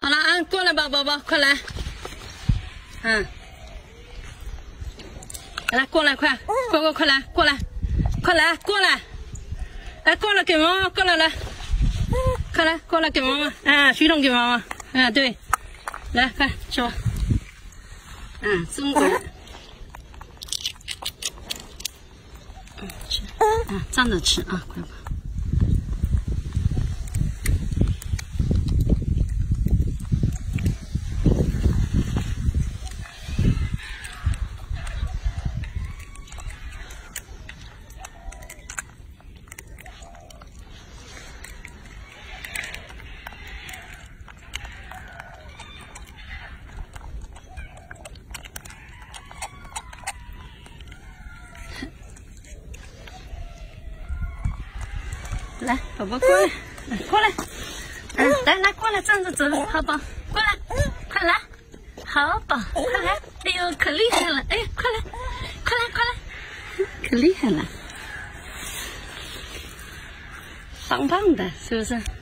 好了啊，过来吧，宝宝，快来。来，过来，快，快来，过来，快来，过来。来，过来给妈妈，过来来。快来，过来给妈妈。水桶给妈妈。对。来，快吃吧。中国人。吃。站着吃啊，快吧。来，宝宝过来，过来，来，过来站着走，好宝，过来，快来，好宝，快来，哎呦，可厉害了，哎，快来，可厉害了，棒棒的，是不是？